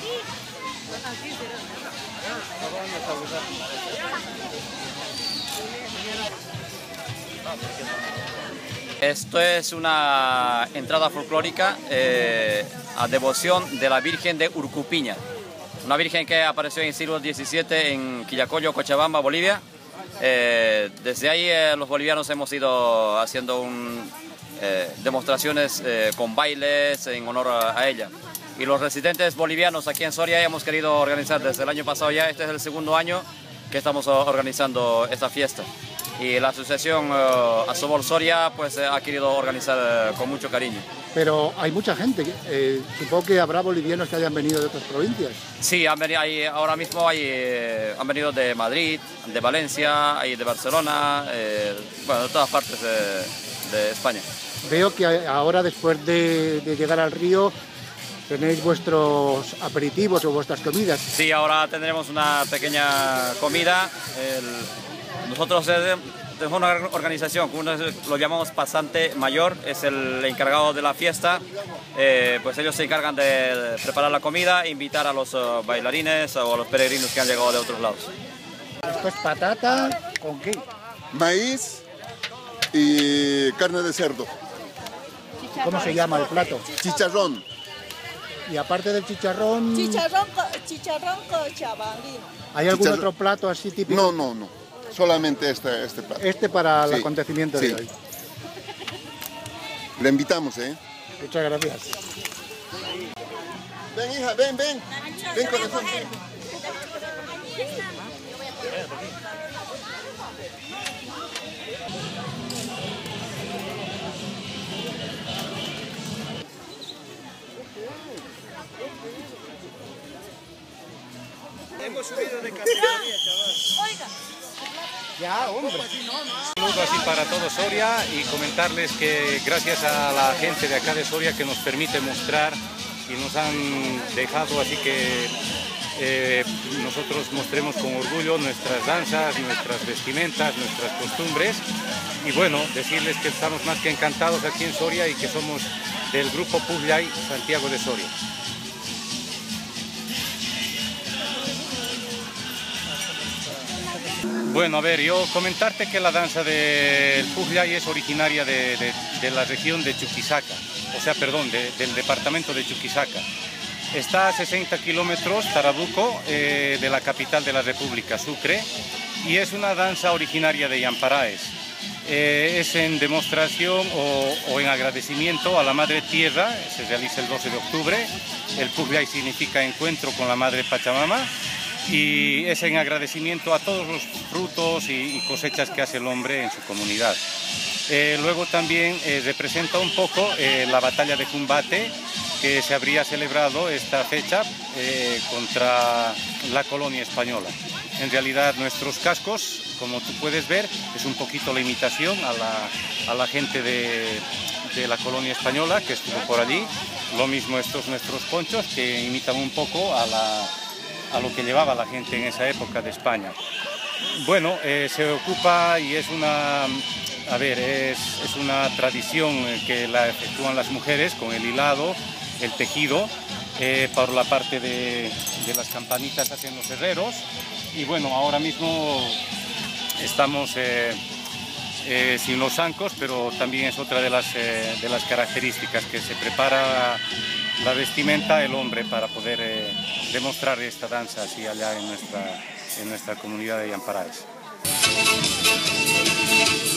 Esto es una entrada folclórica a devoción de la Virgen de Urcupiña, una virgen que apareció en el siglo XVII en Quillacollo, Cochabamba, Bolivia. Desde ahí los bolivianos hemos ido haciendo demostraciones con bailes en honor a ella. Y los residentes bolivianos aquí en Soria hemos querido organizar desde el año pasado ya, este es el segundo año que estamos organizando esta fiesta. Y la asociación Asobor Soria pues ha querido organizar con mucho cariño. Pero hay mucha gente, supongo que habrá bolivianos que hayan venido de otras provincias. Sí, ahora mismo han venido de Madrid, de Valencia, de Barcelona, bueno, de todas partes de España. Veo que ahora, después de llegar al río, tenéis vuestros aperitivos o vuestras comidas. Sí, ahora tendremos una pequeña comida. Nosotros tenemos una organización, lo llamamos pasante mayor, es el encargado de la fiesta. Pues ellos se encargan de preparar la comida e invitar a los bailarines o a los peregrinos que han llegado de otros lados. Esto es patata, ¿con qué? Maíz y carne de cerdo. ¿Cómo se llama el plato? Chicharrón. Y aparte del chicharrón... Chicharrón con chabanguín. ¿Hay algún otro plato así típico? No. Solamente este plato. Este para el Sí, acontecimiento sí. de hoy. Le invitamos, ¿eh? Muchas gracias. Ven, hija, ven. Ven, corazón. Hemos subido de categoría, chaval. Oiga. Ya, hombre. Un saludo así para todo Soria y comentarles que gracias a la gente de acá de Soria que nos permite mostrar y nos han dejado así que nosotros mostremos con orgullo nuestras danzas, nuestras vestimentas, nuestras costumbres y bueno, decirles que estamos más que encantados aquí en Soria y que somos del grupo Pujllay Santiago de Soria. Bueno, a ver, yo comentarte que la danza del Pujllay es originaria de la región de Chuquisaca, del departamento de Chuquisaca. Está a 60 kilómetros, Tarabuco, de la capital de la República, Sucre, y es una danza originaria de Yamparaes. Es en demostración o en agradecimiento a la Madre Tierra, se realiza el 12 de octubre, el Pujllay significa encuentro con la Madre Pachamama, y es en agradecimiento a todos los frutos y cosechas que hace el hombre en su comunidad. Luego también representa un poco la batalla de Cumbate, que se habría celebrado esta fecha contra la colonia española. En realidad nuestros cascos, como tú puedes ver, es un poquito la imitación a la gente de la colonia española que estuvo por allí. Lo mismo estos nuestros ponchos, que imitan un poco a lo que llevaba la gente en esa época de España. Bueno, se ocupa y es una tradición que la efectúan las mujeres con el hilado, el tejido, por la parte de las campanitas hacen los herreros. Y bueno, ahora mismo estamos sin los zancos, pero también es otra de las características que se prepara la vestimenta el hombre para poder demostrar esta danza así allá en nuestra comunidad de Yamparaes.